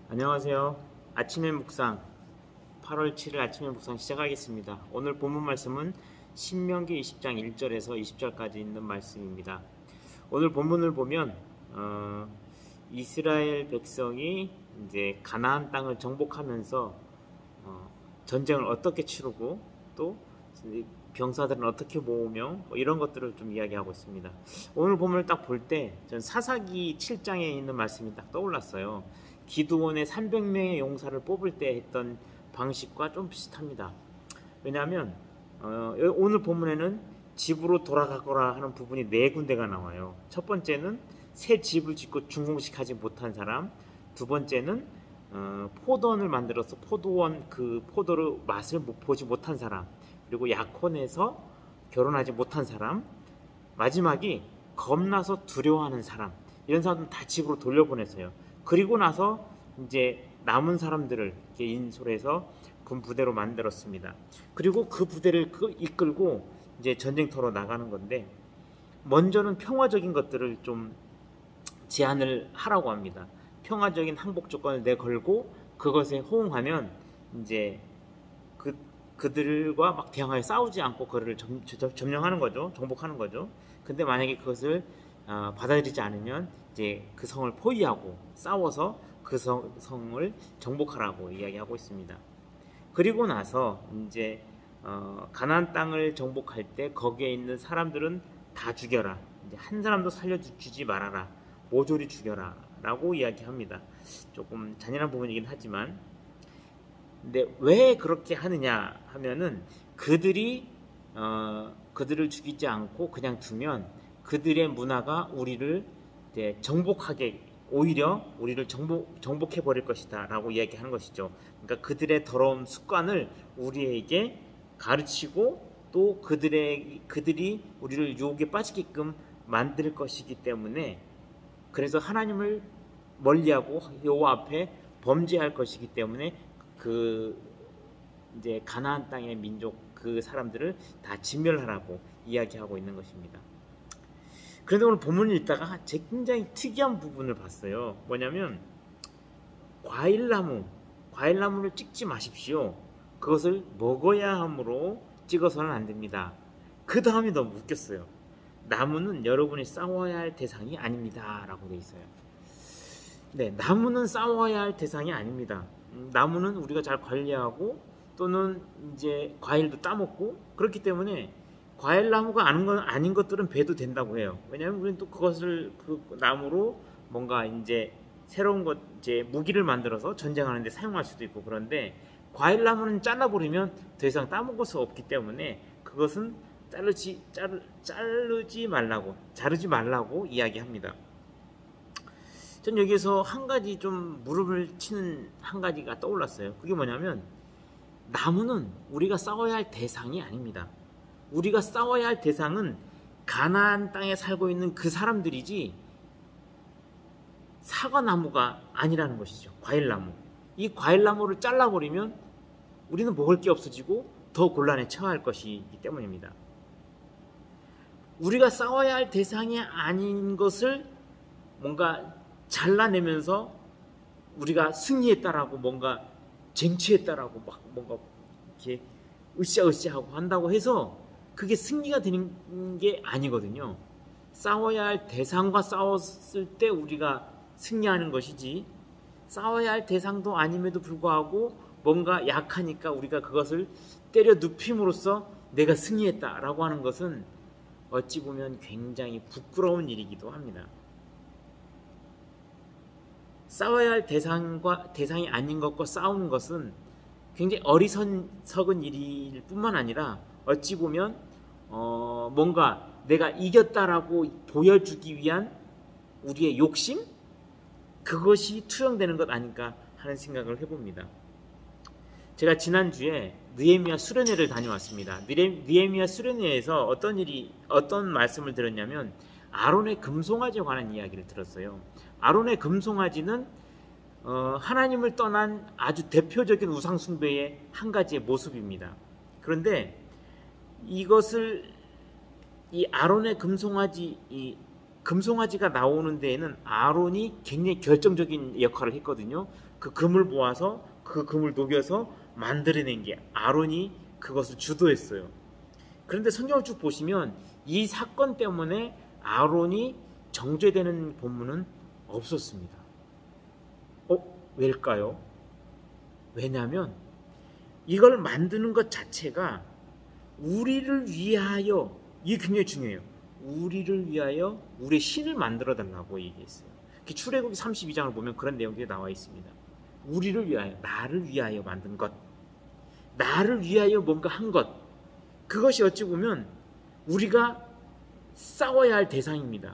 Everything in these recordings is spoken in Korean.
안녕하세요. 아침의 묵상 8월 7일 아침의 묵상 시작하겠습니다. 오늘 본문 말씀은 신명기 20장 1절에서 20절까지 있는 말씀입니다. 오늘 본문을 보면 이스라엘 백성이 이제 가나안 땅을 정복하면서 전쟁을 어떻게 치르고 또 병사들은 어떻게 모으며 이런 것들을 좀 이야기하고 있습니다. 오늘 본문을 딱 볼 때 전 사사기 7장에 있는 말씀이 딱 떠올랐어요. 기드온의 300명의 용사를 뽑을 때 했던 방식과 좀 비슷합니다. 왜냐하면 오늘 본문에는 집으로 돌아가거라 하는 부분이 4군데가 나와요. 첫 번째는 새 집을 짓고 준공식하지 못한 사람, 두 번째는 포도원을 만들어서 포도원 그 포도를 맛을 보지 못한 사람, 그리고 약혼해서 결혼하지 못한 사람, 마지막이 겁나서 두려워하는 사람, 이런 사람들은 다 집으로 돌려보냈어요. 그리고 나서 이제 남은 사람들을 이렇게 인솔해서 군부대로 만들었습니다. 그리고 그 부대를 이끌고 이제 전쟁터로 나가는 건데, 먼저는 평화적인 것들을 좀 제안을 하라고 합니다. 평화적인 항복 조건을 내걸고 그것에 호응하면 이제 그들과 막 대항하여 싸우지 않고 그를 점령하는 거죠. 정복하는 거죠. 근데 만약에 그것을 받아들이지 않으면 이제 그 성을 포위하고 싸워서 그 성을 정복하라고 이야기하고 있습니다. 그리고 나서 이제 가나안 땅을 정복할 때 거기에 있는 사람들은 다 죽여라. 이제 한 사람도 살려주지 말아라. 모조리 죽여라. 라고 이야기합니다. 조금 잔인한 부분이긴 하지만, 근데 왜 그렇게 하느냐 하면은 그들을 죽이지 않고 그냥 두면 그들의 문화가 우리를 정복하게, 오히려 우리를 정복해 버릴 것이다 라고 이야기하는 것이죠. 그러니까 그들의 더러운 습관을 우리에게 가르치고 또 그들이 우리를 유혹에 빠지게끔 만들 것이기 때문에, 그래서 하나님을 멀리하고 여호와 앞에 범죄할 것이기 때문에 이제 가나안 땅의 민족 그 사람들을 다 진멸하라고 이야기하고 있는 것입니다. 그런데 오늘 본문을 읽다가 굉장히 특이한 부분을 봤어요. 뭐냐면 과일나무를 찍지 마십시오. 그것을 먹어야 하므로 찍어서는 안 됩니다. 그 다음이 너무 웃겼어요. 나무는 여러분이 싸워야 할 대상이 아닙니다 라고 되어 있어요. 네, 나무는 싸워야 할 대상이 아닙니다. 나무는 우리가 잘 관리하고 또는 이제 과일도 따먹고 그렇기 때문에 과일나무가 아닌 것들은 베도 된다고 해요. 왜냐하면 우리는 또 그것을 그 나무로 뭔가 이제 새로운 이제 무기를 만들어서 전쟁하는데 사용할 수도 있고, 그런데 과일나무는 잘라버리면 더 이상 따먹을 수 없기 때문에 그것은 자르지 말라고 이야기합니다. 전 여기에서 한 가지 좀 무릎을 치는 한 가지가 떠올랐어요. 그게 뭐냐면 나무는 우리가 싸워야 할 대상이 아닙니다. 우리가 싸워야 할 대상은 가나안 땅에 살고 있는 그 사람들이지 사과나무가 아니라는 것이죠. 과일나무. 이 과일나무를 잘라버리면 우리는 먹을 게 없어지고 더 곤란에 처할 것이기 때문입니다. 우리가 싸워야 할 대상이 아닌 것을 뭔가 잘라내면서 우리가 승리했다라고, 뭔가 쟁취했다라고 막 뭔가 이렇게 으쌰으쌰하고 한다고 해서 그게 승리가 되는 게 아니거든요. 싸워야 할 대상과 싸웠을 때 우리가 승리하는 것이지, 싸워야 할 대상도 아님에도 불구하고 뭔가 약하니까 우리가 그것을 때려 눕힘으로써 내가 승리했다라고 하는 것은 어찌 보면 굉장히 부끄러운 일이기도 합니다. 싸워야 할 대상이 아닌 것과 싸우는 것은 굉장히 어리석은 일일 뿐만 아니라 어찌 보면 뭔가 내가 이겼다라고 보여주기 위한 우리의 욕심? 그것이 투영되는 것 아닐까 하는 생각을 해봅니다. 제가 지난주에 느헤미야 수련회를 다녀왔습니다. 느헤미야 수련회에서 어떤 말씀을 들었냐면 아론의 금송아지에 관한 이야기를 들었어요. 아론의 금송아지는 하나님을 떠난 아주 대표적인 우상숭배의 한 가지의 모습입니다. 그런데 이 아론의 금송아지 금송아지가 나오는 데에는 아론이 굉장히 결정적인 역할을 했거든요. 그 금을 모아서 그 금을 녹여서 만들어낸 게 아론이 그것을 주도했어요. 그런데 성경을 쭉 보시면 이 사건 때문에 아론이 정죄되는 본문은 없었습니다. 왜일까요? 왜냐하면 이걸 만드는 것 자체가 우리를 위하여, 이게 굉장히 중요해요. 우리를 위하여 우리의 신을 만들어 달라고 얘기했어요. 출애굽기 32장을 보면 그런 내용들이 나와 있습니다. 우리를 위하여, 나를 위하여 만든 것, 나를 위하여 뭔가 한 것, 그것이 어찌 보면 우리가 싸워야 할 대상입니다.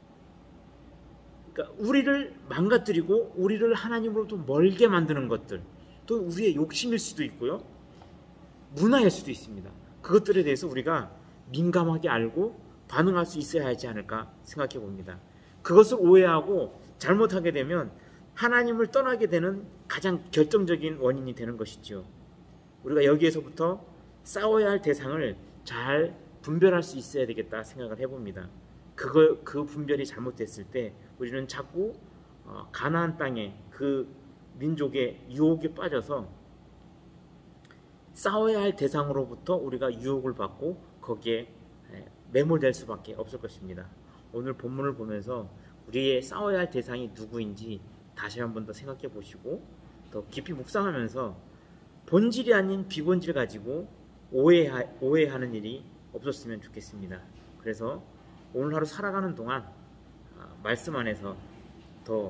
그러니까 우리를 망가뜨리고 우리를 하나님으로부터 멀게 만드는 것들, 또 우리의 욕심일 수도 있고요, 문화일 수도 있습니다. 그것들에 대해서 우리가 민감하게 알고 반응할 수 있어야 하지 않을까 생각해 봅니다. 그것을 오해하고 잘못하게 되면 하나님을 떠나게 되는 가장 결정적인 원인이 되는 것이죠. 우리가 여기에서부터 싸워야 할 대상을 잘 분별할 수 있어야 되겠다 생각을 해봅니다. 그 분별이 잘못됐을 때 우리는 자꾸 가나안 땅의 그 민족의 유혹에 빠져서 싸워야 할 대상으로부터 우리가 유혹을 받고 거기에 매몰될 수밖에 없을 것입니다. 오늘 본문을 보면서 우리의 싸워야 할 대상이 누구인지 다시 한번 더 생각해 보시고 더 깊이 묵상하면서 본질이 아닌 비본질 가지고 오해하는 일이 없었으면 좋겠습니다. 그래서 오늘 하루 살아가는 동안 말씀 안에서 더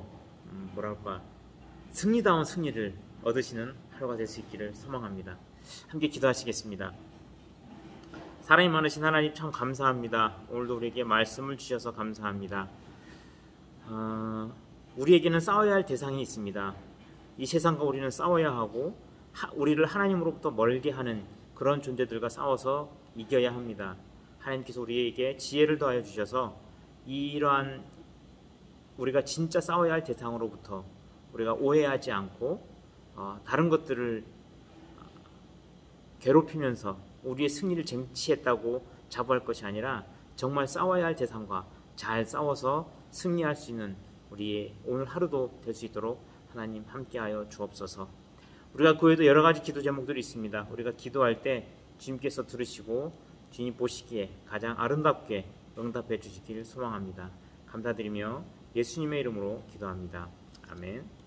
승리다운 승리를 얻으시는 하루가 될 수 있기를 소망합니다. 함께 기도하시겠습니다. 사랑이 많으신 하나님 참 감사합니다. 오늘도 우리에게 말씀을 주셔서 감사합니다. 우리에게는 싸워야 할 대상이 있습니다. 이 세상과 우리는 싸워야 하고 우리를 하나님으로부터 멀게 하는 그런 존재들과 싸워서 이겨야 합니다. 하나님께서 우리에게 지혜를 더하여 주셔서 이러한 우리가 진짜 싸워야 할 대상으로부터 우리가 오해하지 않고 다른 것들을 괴롭히면서 우리의 승리를 쟁취했다고 자부할 것이 아니라 정말 싸워야 할 대상과 잘 싸워서 승리할 수 있는 우리의 오늘 하루도 될 수 있도록 하나님 함께하여 주옵소서. 우리가 그 외에도 여러 가지 기도 제목들이 있습니다. 우리가 기도할 때 주님께서 들으시고 주님 보시기에 가장 아름답게 응답해 주시길 소망합니다. 감사드리며 예수님의 이름으로 기도합니다. 아멘.